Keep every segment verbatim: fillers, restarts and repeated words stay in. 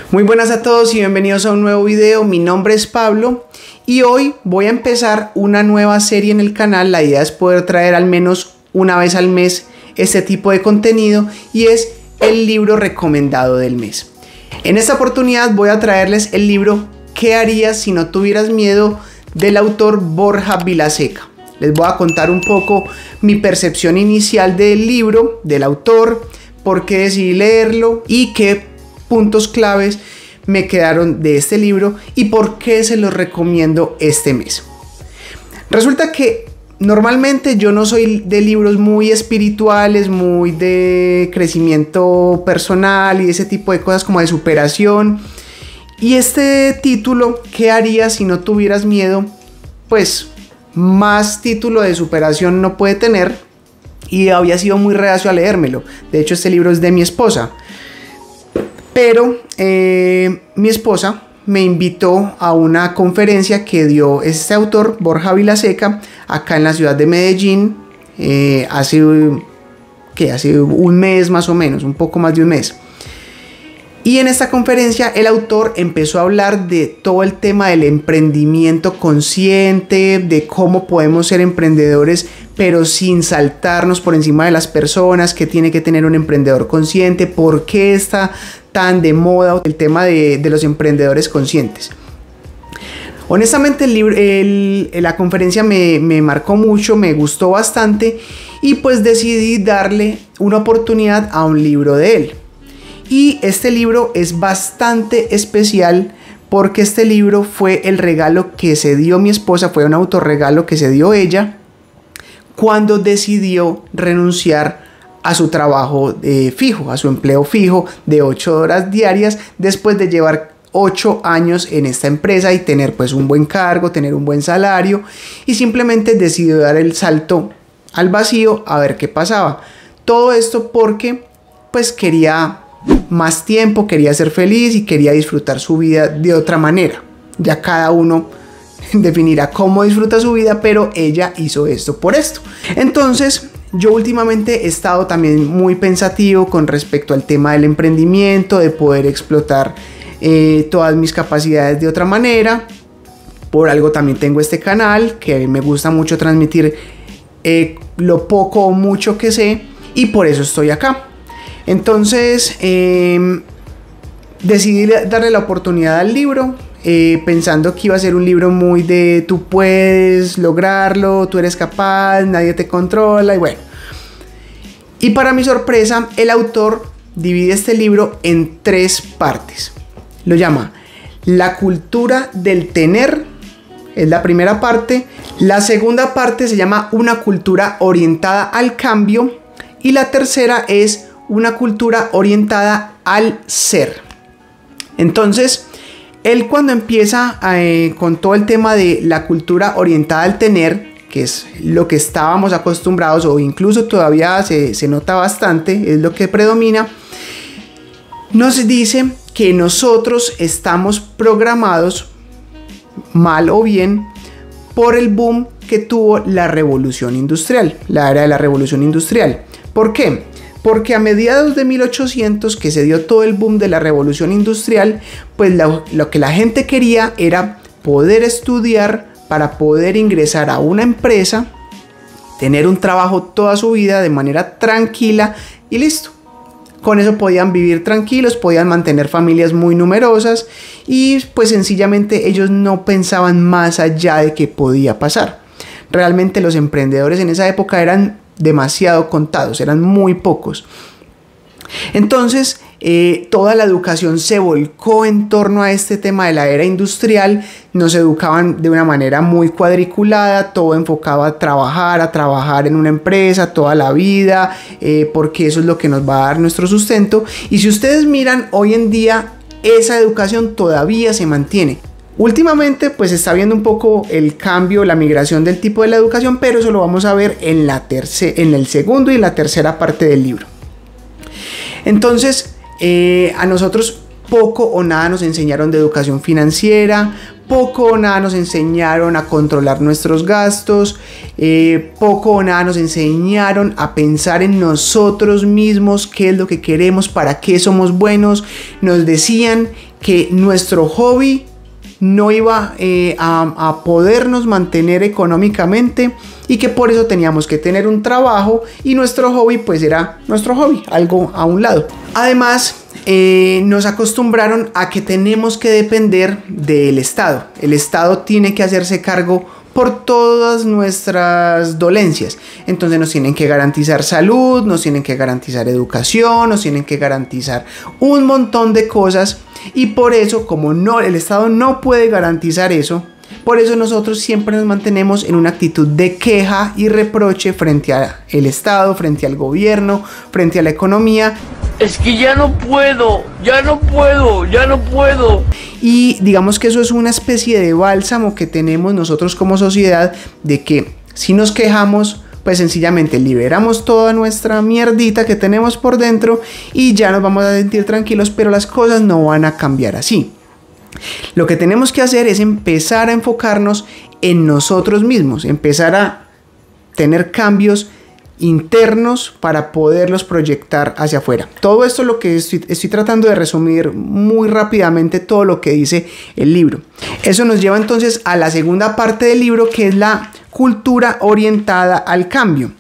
Muy buenas a todos y bienvenidos a un nuevo video. Mi nombre es Pablo y hoy voy a empezar una nueva serie en el canal. La idea es poder traer al menos una vez al mes este tipo de contenido y es el libro recomendado del mes. En esta oportunidad voy a traerles el libro ¿Qué harías si no tuvieras miedo? Del autor Borja Vilaseca. Les voy a contar un poco mi percepción inicial del libro, del autor, por qué decidí leerlo y qué puntos claves me quedaron de este libro y por qué se los recomiendo este mes. Resulta que normalmente yo no soy de libros muy espirituales, muy de crecimiento personal y ese tipo de cosas como de superación. Y este título, ¿qué harías si no tuvieras miedo? Pues más título de superación no puede tener y había sido muy reacio a leérmelo. De hecho, este libro es de mi esposa. Pero eh, mi esposa me invitó a una conferencia que dio este autor, Borja Vilaseca, acá en la ciudad de Medellín, eh, hace, ¿qué? hace un mes más o menos, un poco más de un mes. Y en esta conferencia el autor empezó a hablar de todo el tema del emprendimiento consciente, de cómo podemos ser emprendedores pero sin saltarnos por encima de las personas, que tiene que tener un emprendedor consciente, por qué está tan de moda el tema de, de los emprendedores conscientes. Honestamente el libro, el, la conferencia me, me marcó mucho, me gustó bastante y pues decidí darle una oportunidad a un libro de él. Y este libro es bastante especial porque este libro fue el regalo que se dio mi esposa, fue un autorregalo que se dio ella cuando decidió renunciar a su trabajo eh, fijo, a su empleo fijo de ocho horas diarias después de llevar ocho años en esta empresa y tener pues un buen cargo, tener un buen salario y simplemente decidió dar el salto al vacío a ver qué pasaba. Todo esto porque pues quería más tiempo, quería ser feliz y quería disfrutar su vida de otra manera. Ya cada uno definirá cómo disfruta su vida, pero ella hizo esto por esto. Entonces yo últimamente he estado también muy pensativo con respecto al tema del emprendimiento, de poder explotar eh, todas mis capacidades de otra manera. Por algo también tengo este canal que me gusta mucho transmitir eh, lo poco o mucho que sé y por eso estoy acá. Entonces eh, decidí darle la oportunidad al libro eh, pensando que iba a ser un libro muy de tú puedes lograrlo, tú eres capaz, nadie te controla y bueno. Y para mi sorpresa el autor divide este libro en tres partes. Lo llama La cultura del tener, es la primera parte. La segunda parte se llama Una cultura orientada al cambio y la tercera es una cultura orientada al ser. Entonces, él cuando empieza eh, con todo el tema de la cultura orientada al tener, que es lo que estábamos acostumbrados o incluso todavía se, se nota bastante, es lo que predomina, nos dice que nosotros estamos programados, mal o bien, por el boom que tuvo la revolución industrial, la era de la revolución industrial. ¿Por qué? Porque a mediados de mil ochocientos, que se dio todo el boom de la revolución industrial, pues lo, lo que la gente quería era poder estudiar para poder ingresar a una empresa, tener un trabajo toda su vida de manera tranquila y listo. Con eso podían vivir tranquilos, podían mantener familias muy numerosas y pues sencillamente ellos no pensaban más allá de qué podía pasar. Realmente los emprendedores en esa época eran demasiado contados, eran muy pocos. Entonces eh, toda la educación se volcó en torno a este tema de la era industrial. Nos educaban de una manera muy cuadriculada, todo enfocado a trabajar, a trabajar en una empresa toda la vida, eh, porque eso es lo que nos va a dar nuestro sustento. Y si ustedes miran hoy en día, esa educación todavía se mantiene. Últimamente pues está viendo un poco el cambio, la migración del tipo de la educación, pero eso lo vamos a ver en, la terce- en el segundo y la tercera parte del libro. Entonces eh, a nosotros poco o nada nos enseñaron de educación financiera, poco o nada nos enseñaron a controlar nuestros gastos, eh, poco o nada nos enseñaron a pensar en nosotros mismos, qué es lo que queremos, para qué somos buenos. Nos decían que nuestro hobby no iba eh, a, a podernos mantener económicamente y que por eso teníamos que tener un trabajo, y nuestro hobby pues era nuestro hobby, algo a un lado. Además, eh, nos acostumbraron a que tenemos que depender del Estado. El Estado tiene que hacerse cargo por todas nuestras dolencias. Entonces nos tienen que garantizar salud, nos tienen que garantizar educación, nos tienen que garantizar un montón de cosas, y por eso, como no, el Estado no puede garantizar eso, por eso nosotros siempre nos mantenemos en una actitud de queja y reproche frente al Estado, frente al gobierno, frente a la economía. Es que ya no puedo, ya no puedo, ya no puedo. Y digamos que eso es una especie de bálsamo que tenemos nosotros como sociedad, de que si nos quejamos, pues sencillamente liberamos toda nuestra mierdita que tenemos por dentro y ya nos vamos a sentir tranquilos, pero las cosas no van a cambiar así. Lo que tenemos que hacer es empezar a enfocarnos en nosotros mismos, empezar a tener cambios internos para poderlos proyectar hacia afuera. Todo esto es lo que estoy, estoy tratando de resumir muy rápidamente, todo lo que dice el libro. Eso nos lleva entonces a la segunda parte del libro, que es la cultura orientada al cambio.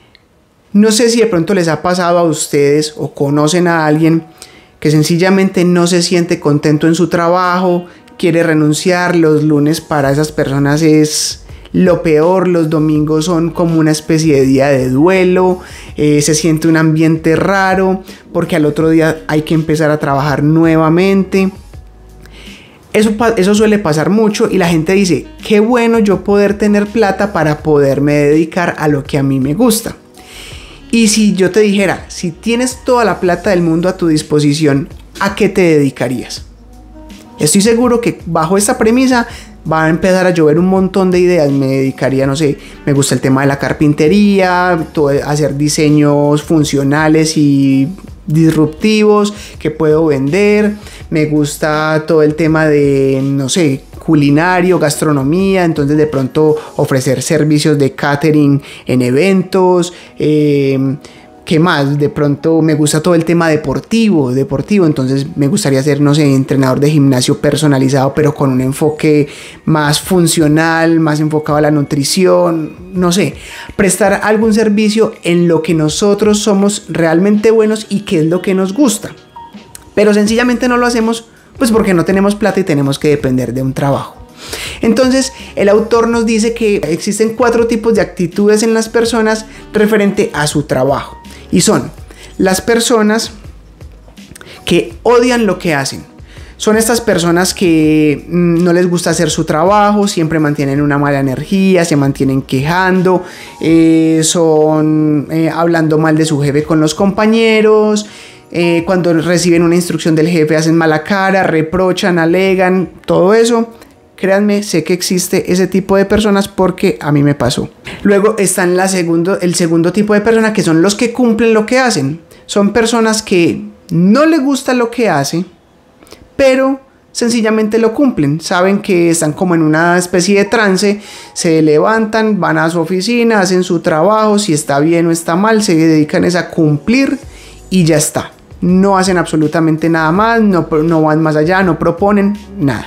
No sé si de pronto les ha pasado a ustedes o conocen a alguien que sencillamente no se siente contento en su trabajo, quiere renunciar. Los lunes para esas personas es lo peor, los domingos son como una especie de día de duelo, eh, se siente un ambiente raro porque al otro día hay que empezar a trabajar nuevamente. Eso, eso suele pasar mucho y la gente dice, qué bueno yo poder tener plata para poderme dedicar a lo que a mí me gusta. Y si yo te dijera, si tienes toda la plata del mundo a tu disposición, ¿a qué te dedicarías? Estoy seguro que bajo esta premisa va a empezar a llover un montón de ideas. Me dedicaría, no sé, me gusta el tema de la carpintería, todo, hacer diseños funcionales y disruptivos que puedo vender. Me gusta todo el tema de, no sé, culinario, gastronomía, entonces de pronto ofrecer servicios de catering en eventos. eh, ¿Qué más? De pronto me gusta todo el tema deportivo, deportivo, entonces me gustaría ser, no sé, entrenador de gimnasio personalizado, pero con un enfoque más funcional, más enfocado a la nutrición, no sé, prestar algún servicio en lo que nosotros somos realmente buenos y qué es lo que nos gusta. Pero sencillamente no lo hacemos pues porque no tenemos plata y tenemos que depender de un trabajo. Entonces el autor nos dice que existen cuatro tipos de actitudes en las personas referente a su trabajo. Y son las personas que odian lo que hacen. Son estas personas que mmm, no les gusta hacer su trabajo, siempre mantienen una mala energía, se mantienen quejando, eh, son eh, hablando mal de su jefe con los compañeros. Eh, cuando reciben una instrucción del jefe hacen mala cara, reprochan, alegan, todo eso. Créanme, sé que existe ese tipo de personas porque a mí me pasó. Luego están la segundo, el segundo tipo de personas, que son los que cumplen lo que hacen. Son personas que no les gusta lo que hacen, pero sencillamente lo cumplen. Saben que están como en una especie de trance, se levantan, van a su oficina, hacen su trabajo, si está bien o está mal, se dedican a cumplir y ya está. No hacen absolutamente nada más, no, no van más allá, no proponen nada.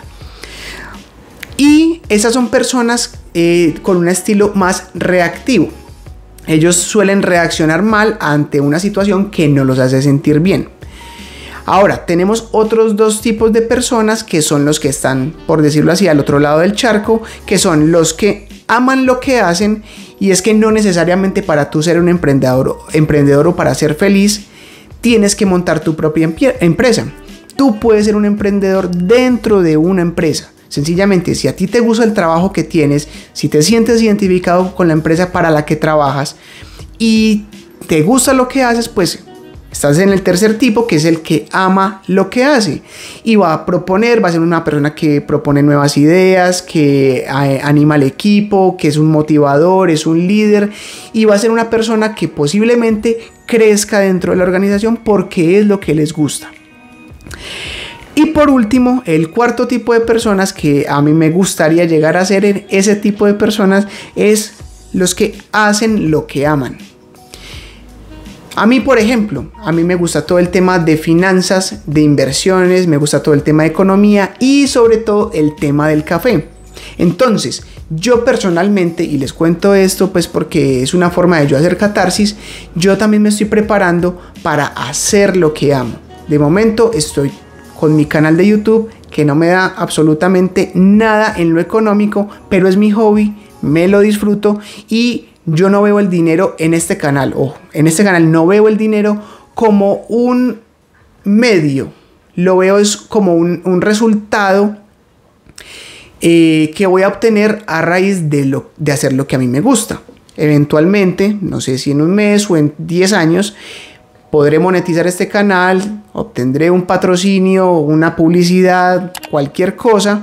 Y esas son personas eh, con un estilo más reactivo. Ellos suelen reaccionar mal ante una situación que no los hace sentir bien. Ahora, tenemos otros dos tipos de personas que son los que están, por decirlo así, al otro lado del charco, que son los que aman lo que hacen, y es que no necesariamente para tú ser un emprendedor, emprendedor o para ser feliz, tienes que montar tu propia empresa. Tú puedes ser un emprendedor dentro de una empresa. Sencillamente, si a ti te gusta el trabajo que tienes, si te sientes identificado con la empresa para la que trabajas y te gusta lo que haces, pues estás en el tercer tipo, que es el que ama lo que hace y va a proponer, va a ser una persona que propone nuevas ideas, que anima al equipo, que es un motivador, es un líder, y va a ser una persona que posiblemente crezca dentro de la organización porque es lo que les gusta. Y por último, el cuarto tipo de personas que a mí me gustaría llegar a ser ese tipo de personas es los que hacen lo que aman. A mí, por ejemplo, a mí me gusta todo el tema de finanzas, de inversiones, me gusta todo el tema de economía y sobre todo el tema del café. Entonces, yo personalmente, y les cuento esto pues porque es una forma de yo hacer catarsis, yo también me estoy preparando para hacer lo que amo. De momento estoy con mi canal de YouTube que no me da absolutamente nada en lo económico, pero es mi hobby, me lo disfruto y yo no veo el dinero en este canal, o en este canal no veo el dinero como un medio, lo veo es como un, un resultado eh, que voy a obtener a raíz de, lo, de hacer lo que a mí me gusta. Eventualmente, no sé si en un mes o en diez años, podré monetizar este canal, obtendré un patrocinio, una publicidad, cualquier cosa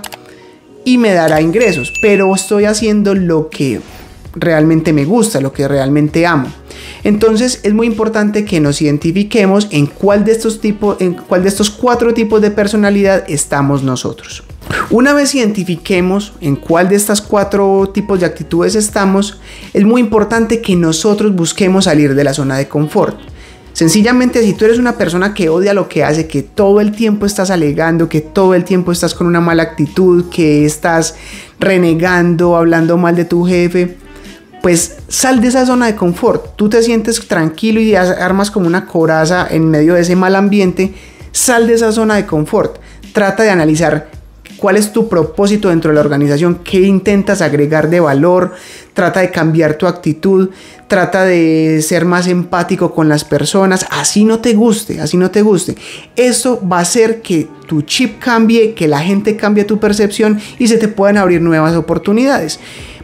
y me dará ingresos, pero estoy haciendo lo que realmente me gusta, lo que realmente amo. Entonces es muy importante que nos identifiquemos en cuál de estos tipos, en cuál de estos cuatro tipos de personalidad estamos nosotros. Una vez identifiquemos en cuál de estas cuatro tipos de actitudes estamos, es muy importante que nosotros busquemos salir de la zona de confort. Sencillamente, si tú eres una persona que odia lo que hace, que todo el tiempo estás alegando, que todo el tiempo estás con una mala actitud, que estás renegando, hablando mal de tu jefe, pues sal de esa zona de confort. Tú te sientes tranquilo y armas como una coraza en medio de ese mal ambiente. Sal de esa zona de confort. Trata de analizar cuál es tu propósito dentro de la organización, qué intentas agregar de valor, trata de cambiar tu actitud, trata de ser más empático con las personas, así no te guste, así no te guste. Eso va a hacer que tu chip cambie, que la gente cambie tu percepción y se te puedan abrir nuevas oportunidades.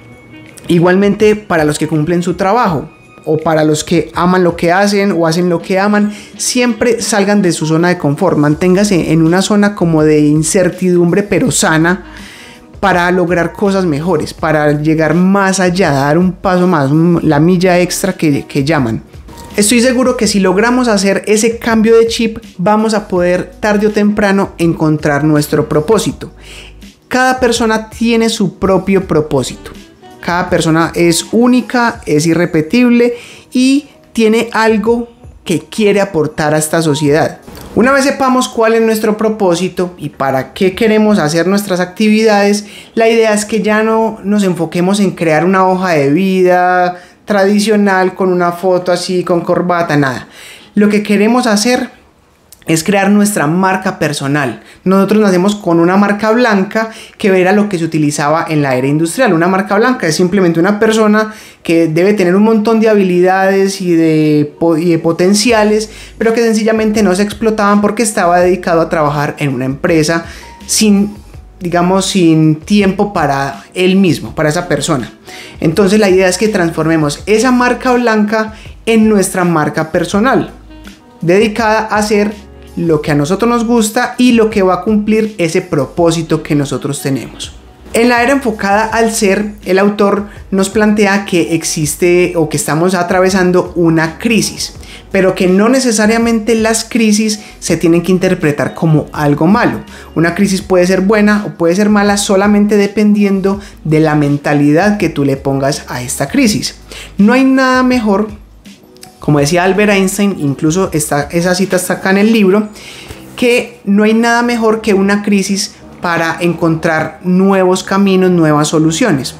Igualmente para los que cumplen su trabajo o para los que aman lo que hacen o hacen lo que aman, siempre salgan de su zona de confort, manténgase en una zona como de incertidumbre pero sana para lograr cosas mejores, para llegar más allá, dar un paso más, la milla extra que, que llaman. Estoy seguro que si logramos hacer ese cambio de chip, vamos a poder tarde o temprano encontrar nuestro propósito. Cada persona tiene su propio propósito. Cada persona es única, es irrepetible y tiene algo que quiere aportar a esta sociedad. Una vez sepamos cuál es nuestro propósito y para qué queremos hacer nuestras actividades, la idea es que ya no nos enfoquemos en crear una hoja de vida tradicional con una foto así, con corbata, nada. Lo que queremos hacer es crear nuestra marca personal. Nosotros nacemos con una marca blanca que era lo que se utilizaba en la era industrial. Una marca blanca es simplemente una persona que debe tener un montón de habilidades y de, y de potenciales, pero que sencillamente no se explotaban porque estaba dedicado a trabajar en una empresa sin, digamos, sin tiempo para él mismo, para esa persona. Entonces la idea es que transformemos esa marca blanca en nuestra marca personal, dedicada a hacer lo que a nosotros nos gusta y lo que va a cumplir ese propósito que nosotros tenemos. En la era enfocada al ser, el autor nos plantea que existe o que estamos atravesando una crisis, pero que no necesariamente las crisis se tienen que interpretar como algo malo. Una crisis puede ser buena o puede ser mala solamente dependiendo de la mentalidad que tú le pongas a esta crisis. No hay nada mejor, como decía Albert Einstein, incluso esta, esa cita está acá en el libro, que no hay nada mejor que una crisis para encontrar nuevos caminos, nuevas soluciones.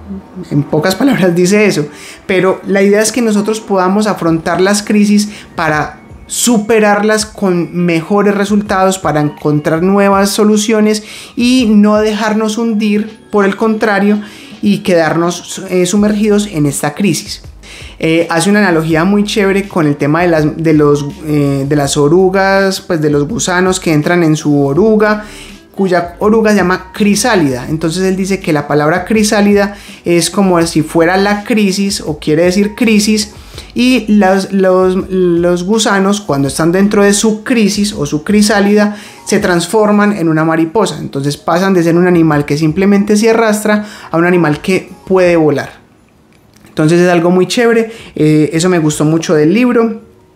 En pocas palabras dice eso, pero la idea es que nosotros podamos afrontar las crisis para superarlas con mejores resultados, para encontrar nuevas soluciones y no dejarnos hundir, por el contrario, y quedarnos eh, sumergidos en esta crisis. Eh, hace una analogía muy chévere con el tema de las, de los, eh, de las orugas, pues de los gusanos que entran en su oruga, cuya oruga se llama crisálida. Entonces él dice que la palabra crisálida es como si fuera la crisis, o quiere decir crisis, y los, los, los gusanos, cuando están dentro de su crisis o su crisálida, se transforman en una mariposa. Entonces pasan de ser un animal que simplemente se arrastra a un animal que puede volar. Entonces es algo muy chévere, eh, eso me gustó mucho del libro.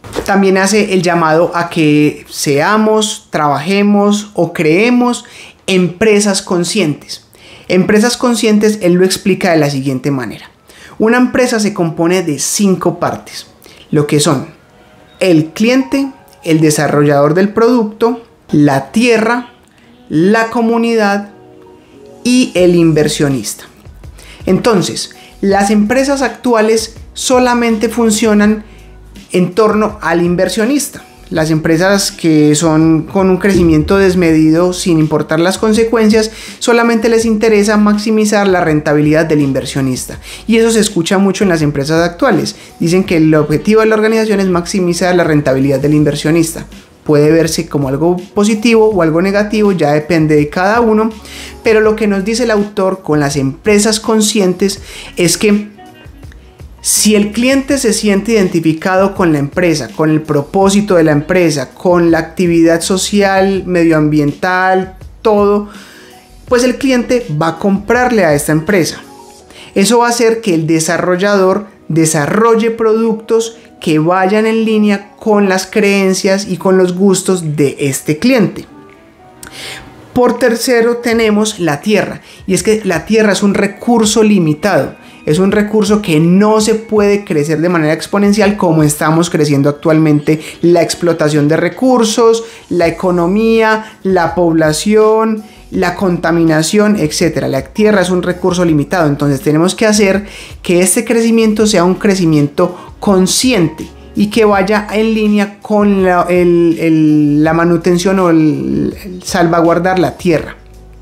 También hace el llamado a que seamos, trabajemos o creemos empresas conscientes. Empresas conscientes, él lo explica de la siguiente manera. Una empresa se compone de cinco partes, lo que son el cliente, el desarrollador del producto, la tierra, la comunidad y el inversionista. Entonces, las empresas actuales solamente funcionan en torno al inversionista. Las empresas que son con un crecimiento desmedido sin importar las consecuencias, solamente les interesa maximizar la rentabilidad del inversionista. Y eso se escucha mucho en las empresas actuales. Dicen que el objetivo de la organización es maximizar la rentabilidad del inversionista. Puede verse como algo positivo o algo negativo, ya depende de cada uno. Pero lo que nos dice el autor con las empresas conscientes es que si el cliente se siente identificado con la empresa, con el propósito de la empresa, con la actividad social, medioambiental, todo, pues el cliente va a comprarle a esta empresa. Eso va a hacer que el desarrollador desarrolle productos que vayan en línea con las creencias y con los gustos de este cliente. Por tercero tenemos la tierra, y es que la tierra es un recurso limitado. Es un recurso que no se puede crecer de manera exponencial como estamos creciendo actualmente la explotación de recursos, la economía, la población, la contaminación, etcétera. La tierra es un recurso limitado, entonces tenemos que hacer que este crecimiento sea un crecimiento consciente y que vaya en línea con la, el, el, la manutención o el, el salvaguardar la tierra.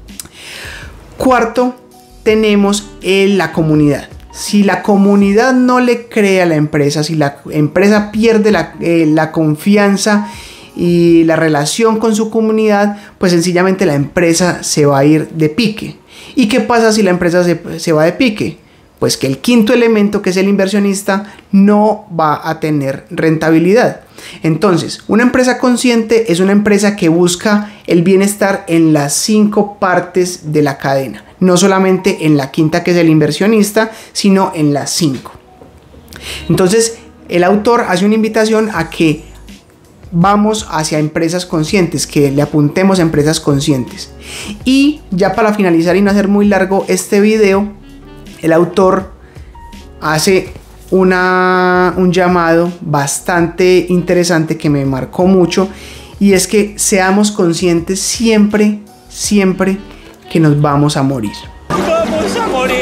Cuarto, tenemos en la comunidad. Si la comunidad no le cree a la empresa, si la empresa pierde la, eh, la confianza y la relación con su comunidad, pues sencillamente la empresa se va a ir de pique. ¿Y qué pasa si la empresa se, se va de pique? Pues que el quinto elemento, que es el inversionista, no va a tener rentabilidad. Entonces, una empresa consciente es una empresa que busca el bienestar en las cinco partes de la cadena. No solamente en la quinta, que es el inversionista, sino en las cinco. Entonces, el autor hace una invitación a que vamos hacia empresas conscientes, que le apuntemos a empresas conscientes. Y ya para finalizar y no hacer muy largo este video, el autor hace una, un llamado bastante interesante que me marcó mucho, y es que seamos conscientes siempre, siempre que nos vamos a morir. ¡Vamos a morir!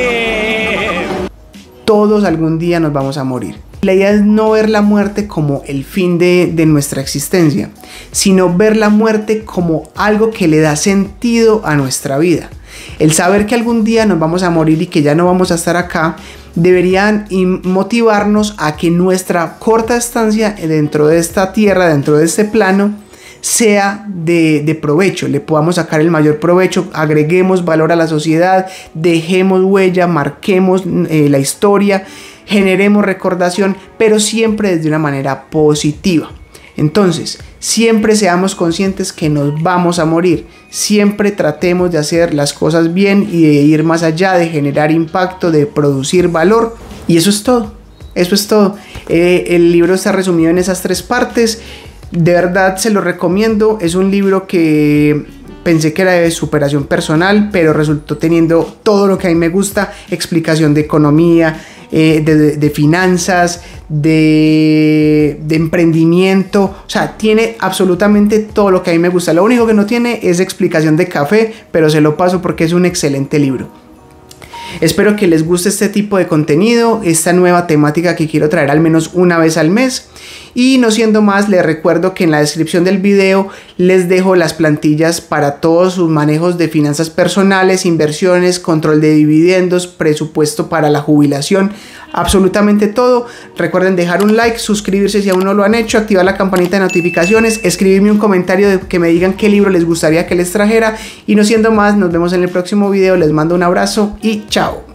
Todos algún día nos vamos a morir. La idea es no ver la muerte como el fin de, de nuestra existencia, sino ver la muerte como algo que le da sentido a nuestra vida. El saber que algún día nos vamos a morir y que ya no vamos a estar acá, deberían motivarnos a que nuestra corta estancia dentro de esta tierra, dentro de este plano, sea de, de provecho, le podamos sacar el mayor provecho, agreguemos valor a la sociedad, dejemos huella, marquemos eh, la historia, generemos recordación, pero siempre desde una manera positiva. Entonces, siempre seamos conscientes que nos vamos a morir, siempre tratemos de hacer las cosas bien y de ir más allá, de generar impacto, de producir valor, y eso es todo, eso es todo. Eh, el libro está resumido en esas tres partes. De verdad se lo recomiendo. Es un libro que pensé que era de superación personal, pero resultó teniendo todo lo que a mí me gusta: explicación de economía, eh, de, de, de finanzas, de, de emprendimiento. O sea, tiene absolutamente todo lo que a mí me gusta. Lo único que no tiene es explicación de café, pero se lo paso porque es un excelente libro. Espero que les guste este tipo de contenido, esta nueva temática que quiero traer al menos una vez al mes. Y no siendo más, les recuerdo que en la descripción del video les dejo las plantillas para todos sus manejos de finanzas personales, inversiones, control de dividendos, presupuesto para la jubilación, absolutamente todo. Recuerden dejar un like, suscribirse si aún no lo han hecho, activar la campanita de notificaciones, escribirme un comentario de que me digan qué libro les gustaría que les trajera. Y no siendo más, nos vemos en el próximo video, les mando un abrazo y chao.